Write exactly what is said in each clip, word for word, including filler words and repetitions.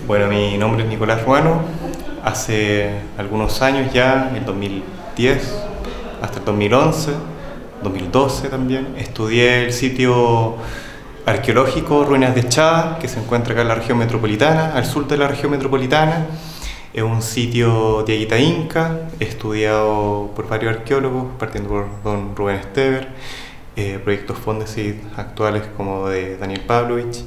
Bueno, mi nombre es Nicolás Ruano. Hace algunos años ya, en el dos mil diez hasta el dos mil once, dos mil doce también, estudié el sitio arqueológico Ruinas de Chada, que se encuentra acá en la región metropolitana, al sur de la región metropolitana. Es un sitio de Aguita Inca, estudiado por varios arqueólogos, partiendo por don Rubén Estever, eh, proyectos Fondesit actuales como de Daniel Pavlovich.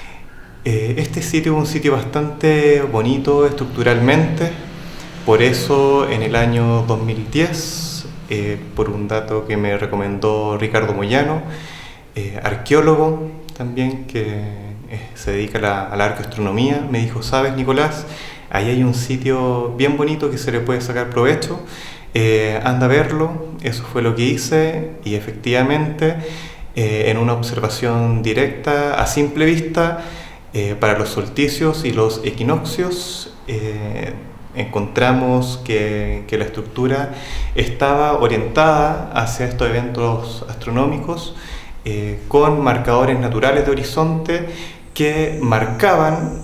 Eh, este sitio es un sitio bastante bonito estructuralmente, por eso en el año dos mil diez, eh, por un dato que me recomendó Ricardo Moyano, eh, arqueólogo también, que eh, se dedica a la, a la arqueoastronomía, me dijo: ¿sabes, Nicolás? Ahí hay un sitio bien bonito que se le puede sacar provecho, eh, anda a verlo. Eso fue lo que hice y efectivamente eh, en una observación directa, a simple vista, eh, para los solsticios y los equinoccios, eh, encontramos que, que la estructura estaba orientada hacia estos eventos astronómicos, eh, con marcadores naturales de horizonte que marcaban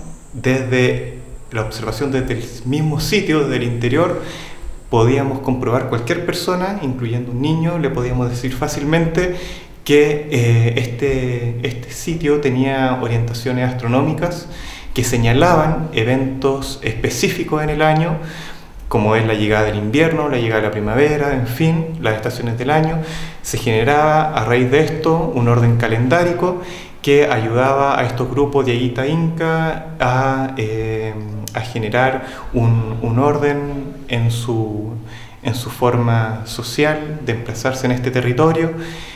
desde la observación desde el mismo sitio, desde el interior. Podíamos comprobar, cualquier persona, incluyendo un niño, le podíamos decir fácilmente que eh, este, este sitio tenía orientaciones astronómicas que señalaban eventos específicos en el año, como es la llegada del invierno, la llegada de la primavera, en fin, las estaciones del año. Se generaba a raíz de esto un orden calendárico que ayudaba a estos grupos de Aguita Inca a, eh, a generar un, un orden en su, en su forma social de emplazarse en este territorio,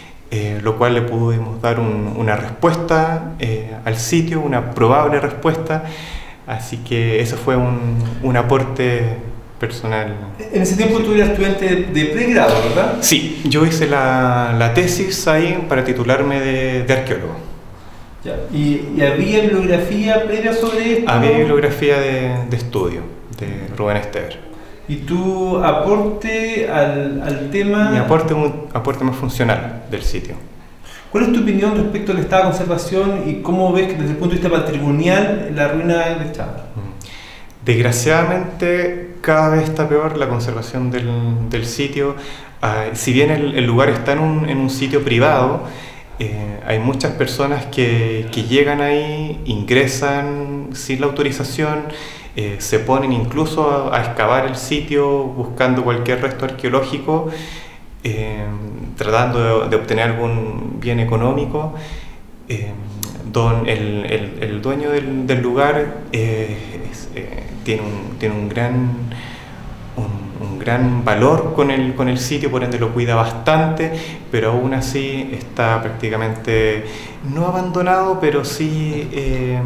eh, lo cual le pudimos dar un, una respuesta eh, al sitio, una probable respuesta. Así que eso fue un, un aporte personal. En ese tiempo tú eras estudiante de pregrado, ¿verdad? Sí, yo hice la, la tesis ahí para titularme de, de arqueólogo. Ya. ¿Y, ¿Y había bibliografía previa sobre esto? Había bibliografía de, de estudio de Rubén Estever. ¿Y tu aporte al, al tema? Mi aporte es un aporte más funcional del sitio. ¿Cuál es tu opinión respecto al estado de conservación y cómo ves que desde el punto de vista patrimonial la ruina de Chada? Desgraciadamente cada vez está peor la conservación del, del sitio. Uh, si bien el, el lugar está en un, en un sitio privado, Eh, hay muchas personas que, que llegan ahí, ingresan sin la autorización, eh, se ponen incluso a, a excavar el sitio buscando cualquier resto arqueológico, eh, tratando de, de obtener algún bien económico. Eh, don, el, el, el dueño del, del lugar eh, es, eh, tiene, un, tiene un gran... Un, un gran valor con el, con el sitio, por ende lo cuida bastante, pero aún así está prácticamente no abandonado, pero sí eh,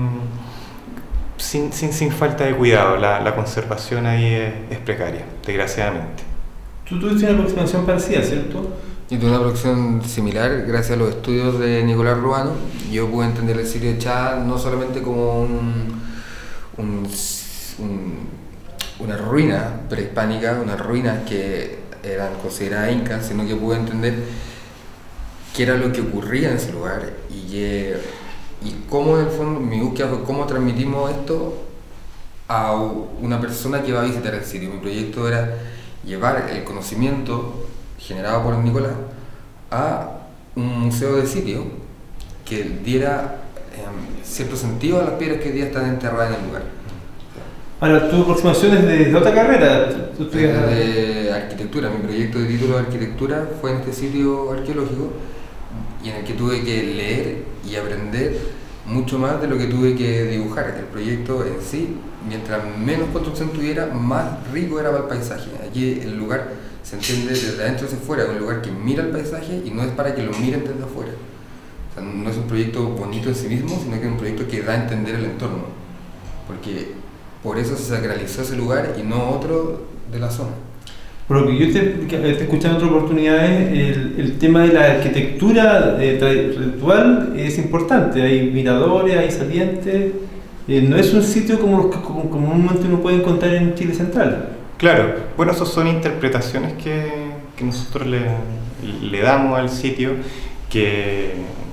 sin, sin, sin falta de cuidado. La, la conservación ahí es, es precaria, desgraciadamente. Tú tuviste una aproximación parecida, ¿cierto? Yo tuve una aproximación similar gracias a los estudios de Nicolás Ruano. Yo pude entender el sitio de Chada no solamente como un, un, un una ruina prehispánica, unas ruinas que eran consideradas incas, sino que pude entender qué era lo que ocurría en ese lugar y, eh, y cómo, en el fondo, mi búsqueda fue cómo transmitimos esto a una persona que va a visitar el sitio. Mi proyecto era llevar el conocimiento generado por Nicolás a un museo de sitio que diera eh, cierto sentido a las piedras que hoy día están enterradas en el lugar. Ahora, tu aproximación es de, de otra carrera. ¿Tú estudias de arquitectura? Mi proyecto de título de arquitectura fue en este sitio arqueológico y en el que tuve que leer y aprender mucho más de lo que tuve que dibujar. El proyecto en sí, mientras menos construcción tuviera, más rico era para el paisaje. Aquí el lugar se entiende desde adentro hacia afuera, es un lugar que mira el paisaje y no es para que lo miren desde afuera. O sea, no es un proyecto bonito en sí mismo, sino que es un proyecto que da a entender el entorno. Porque por eso se sacralizó ese lugar y no otro de la zona. Por lo que yo te, te escuché en otras oportunidades, el, el tema de la arquitectura eh, ritual es importante. Hay miradores, hay salientes. Eh, no es un sitio como los que como, comúnmente uno puede encontrar en Chile Central. Claro, bueno, esas son interpretaciones que, que nosotros le, le damos al sitio, que,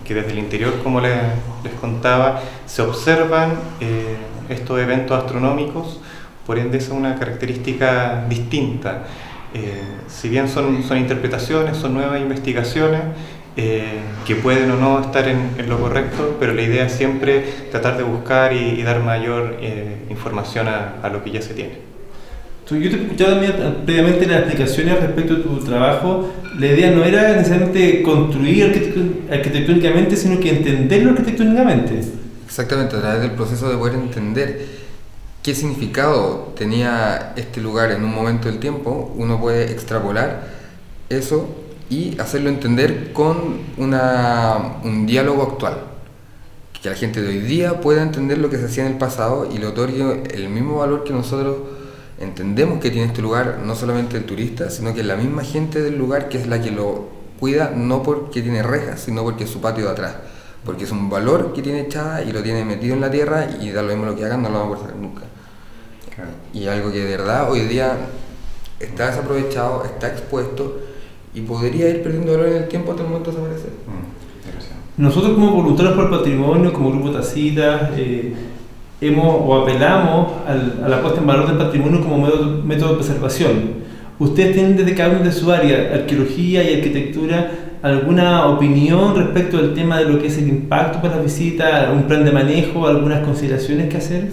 que desde el interior, como les, les contaba, se observan eh, estos eventos astronómicos, por ende esa es una característica distinta. Eh, si bien son, son interpretaciones, son nuevas investigaciones, eh, que pueden o no estar en, en lo correcto, pero la idea es siempre tratar de buscar y, y dar mayor eh, información a, a lo que ya se tiene. Yo te he escuchado también previamente las explicaciones respecto a tu trabajo. La idea no era necesariamente construir arquitectó- arquitectónicamente, sino que entenderlo arquitectónicamente. Exactamente, a través del proceso de poder entender qué significado tenía este lugar en un momento del tiempo, uno puede extrapolar eso y hacerlo entender con una, un diálogo actual. Que la gente de hoy día pueda entender lo que se hacía en el pasado y le otorgue el mismo valor que nosotros entendemos que tiene este lugar, no solamente el turista, sino que la misma gente del lugar que es la que lo cuida, no porque tiene rejas, sino porque es su patio de atrás. Porque es un valor que tiene Chada y lo tiene metido en la tierra y da lo mismo lo que hagan, no lo vamos a poder sacar nunca. Claro. Y algo que de verdad hoy día está desaprovechado, está expuesto y podría ir perdiendo valor en el tiempo hasta el momento de desaparecer. Mm, Nosotros como voluntarios por el patrimonio, como Grupo Tacitas, eh, hemos o apelamos al, a la puesta en valor del patrimonio como método, método de preservación. ¿Ustedes tienen desde cada uno de su área, arqueología y arquitectura, alguna opinión respecto al tema de lo que es el impacto para la visita, un plan de manejo, algunas consideraciones que hacer?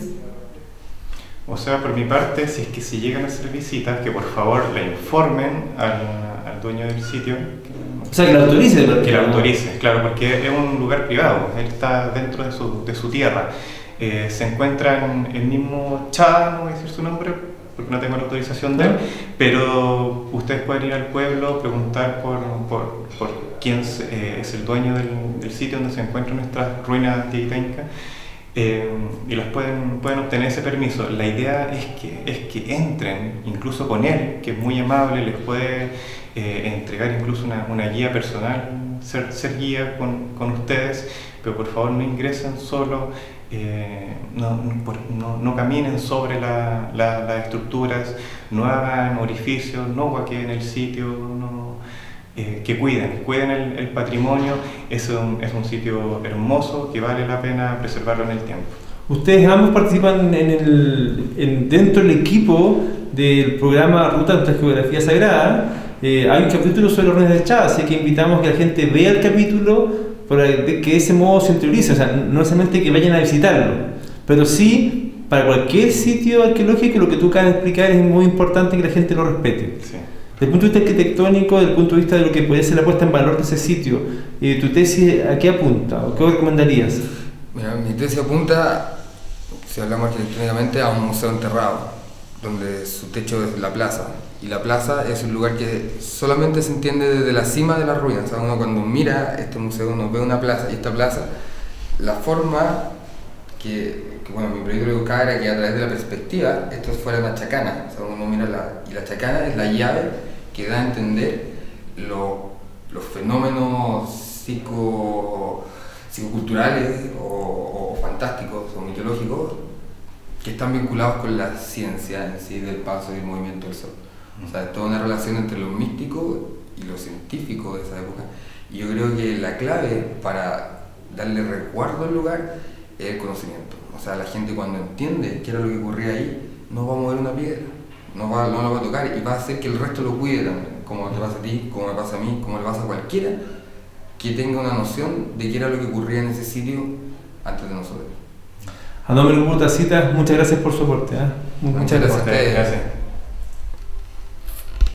O sea, por mi parte, si es que si llegan a hacer visitas, que por favor le informen al, al dueño del sitio. O sea, que lo autorice. Que lo autorice, claro, porque es un lugar privado, él está dentro de su, de su tierra. Eh, se encuentra en el mismo Chada, no voy a decir su nombre porque no tengo la autorización de él, pero ustedes pueden ir al pueblo, preguntar por, por, por quién eh, es el dueño del, del sitio donde se encuentran nuestras ruinas tieitaicas, eh, y las pueden, pueden obtener ese permiso. La idea es que, es que entren, incluso con él, que es muy amable, les puede eh, entregar incluso una, una guía personal, ser, ser guía con, con ustedes, pero por favor no ingresen solo. Eh, no, no, no caminen sobre la, la, las estructuras, no hagan orificios, no guaqueen el sitio, no, eh, que cuiden, cuiden el, el patrimonio. Es un, es un sitio hermoso que vale la pena preservarlo en el tiempo. Ustedes ambos participan en el, en, dentro del equipo del programa Ruta de Geografía Sagrada. Eh, hay un capítulo sobre los ruinas de Chada, así que invitamos a que la gente vea el capítulo para que de ese modo se interiorice, o sea, no necesariamente que vayan a visitarlo, pero sí, para cualquier sitio arqueológico, lo que tú acabas de explicar es muy importante que la gente lo respete. Sí. Desde el punto de vista arquitectónico, desde el punto de vista de lo que puede ser la puesta en valor de ese sitio, eh, ¿tu tesis a qué apunta o qué recomendarías? Mira, mi tesis apunta, si hablamos arquitectónicamente, a un museo enterrado, donde su techo es la plaza. Y la plaza es un lugar que solamente se entiende desde la cima de las ruinas. O sea, uno cuando mira este museo, uno ve una plaza, y esta plaza, la forma que, que bueno, mi proyecto lo buscaba era que a través de la perspectiva, esto fuera una chacana. O sea, uno mira la, y la chacana es la llave que da a entender lo, los fenómenos psico, psicoculturales o, o fantásticos o mitológicos que están vinculados con la ciencia en sí del paso y el movimiento del sol. O sea, es toda una relación entre lo místico y lo científico de esa época. Y yo creo que la clave para darle recuerdo al lugar es el conocimiento. O sea, la gente cuando entiende qué era lo que ocurría ahí, no va a mover una piedra, no, va, no lo va a tocar y va a hacer que el resto lo cuide también, como te pasa a ti, como me pasa a mí, como le pasa a cualquiera que tenga una noción de qué era lo que ocurría en ese sitio antes de nosotros. A nombre del Grupo Tacitas, muchas gracias por su aporte. ¿eh? Muchas, muchas gracias a ustedes. Gracias.